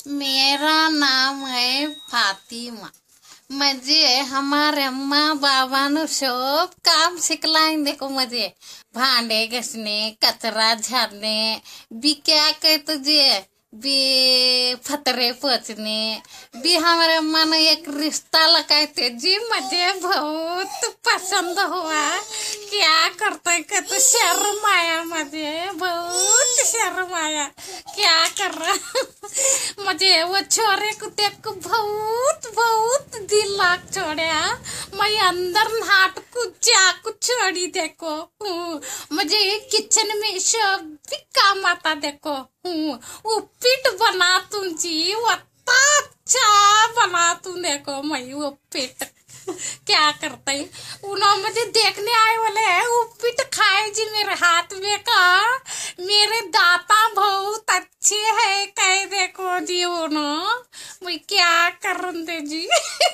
मेरा नाम है फातिमा। मुझे हमारे अम्मा बाबा ने सब काम सिखलाएं। देखो मुझे भांडे घसने, कचरा झाड़ने, भी क्या कहे तुझे, भी फतरे पोछने, भी हमारे अम्मा ने एक रिश्ता लगाए थे जी, मुझे बहुत पसंद हुआ। क्या करते कि तो शर्म आया, मुझे बहुत शर्म आया। क्या कर रहा मुझे वो छोरे को देख को बहुत बहुत दिल लाग छोड़ा। मैं अंदर हाथ को चाकू छोड़ी देखो। मुझे किचन में सब भी काम आता देखो। उपीट बना तू जी, वो अच्छा बना तू देखो। मैं वो उपीट क्या करते उन्होंने मुझे देखने आए वाले है, उपीट खाए जी मेरे हाथ में का। मेरे दाता बहुत अच्छे है कह देखो जी। उन्होंने मैं क्या कर रहे जी।